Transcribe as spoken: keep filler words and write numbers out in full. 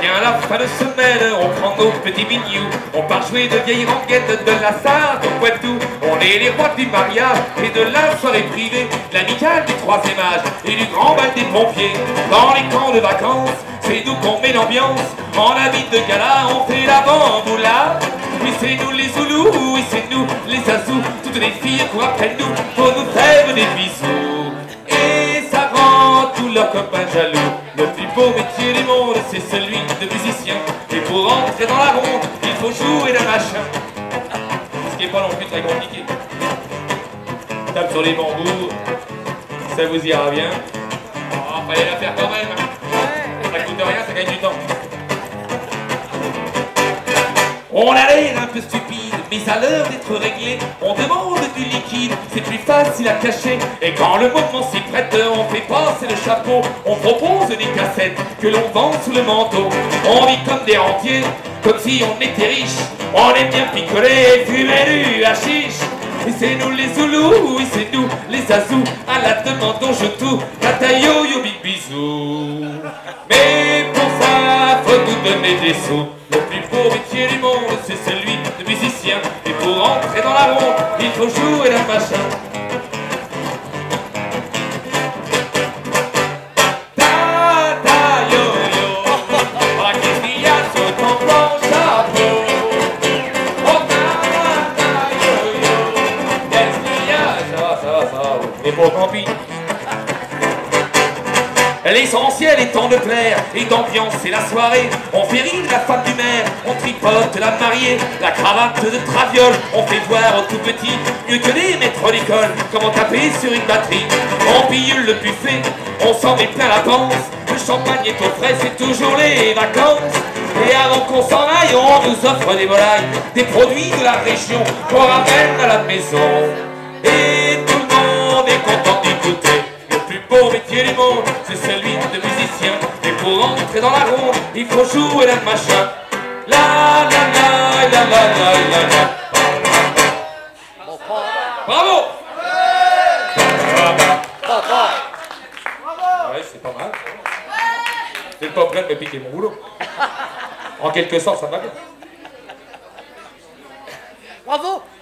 vient la fin de semaine, on prend nos petits mignous, on part jouer de vieilles rengaines de la Sarthe au Poitou. On est les rois du mariage et de la soirée privée, de l'amicale du troisième âge et du grand bal des pompiers. Dans les camps de vacances, c'est nous qu'on met l'ambiance, en habit de gala, on fait la bamboula. Oui, c'est nous les Zoulous, oui, c'est nous les Azous, toutes les filles courent après nous pour nous faire des bisous. Et ça rend tous leurs copains jaloux. Le plus beau métier du monde, c'est celui de musicien. Et pour entrer dans la ronde, il faut jouer d'un machin. Ce qui n'est pas non plus très compliqué. Tape sur les bambous, ça vous ira bien. Oh, fallait la faire quand même. Ça coûte rien, ça gagne du temps. On a l'air un peu stupide, mais à l'heure d'être réglé, on demande du liquide, c'est plus facile à cacher. Et quand le moment s'y prête, on fait passer le chapeau, on propose des cassettes que l'on vend sous le manteau. On vit comme des rentiers, comme si on était riche, on aime bien picoler, fumer du hashish. Et c'est nous les Zoulous, oui c'est nous les Azous, à la demande on joue tout, tata yo yo big bisous. Mais pour ça, faut nous donner des sous. Le plus beau métier du monde, c'est celui de musicien. Et pour entrer dans la ronde, il faut jouer d'un machin. Tata yo yo, ah qu'est-ce qu'il y a sur ton grand chapeau? Oh tata yo yo, qu'est-ce qu'il y a? Ça va, ça va, ça va. Et pour camping. L'essentiel étant de plaire et d'ambiancer la soirée. On fait rire la femme du maire, on tripote la mariée. La cravate de traviole, on fait voir aux tout petits mieux que les maîtres d'école comment taper sur une batterie. On pillule le buffet, on s'en met plein la panse. Le champagne est au frais, c'est toujours les vacances. Et avant qu'on s'en aille, on nous offre des volailles, des produits de la région qu'on ramène à la maison. Et tout le monde est content d'écouter. Le plus beau métier du monde, c'est celui de musicien. Et pour entrer dans la ronde, il faut jouer d'un machin. La la la la la la la la. Bravo. Ouais, c'est pas mal. C'est pas prêt de me piquer mon boulot. En quelque sorte, ça va bien. Bravo.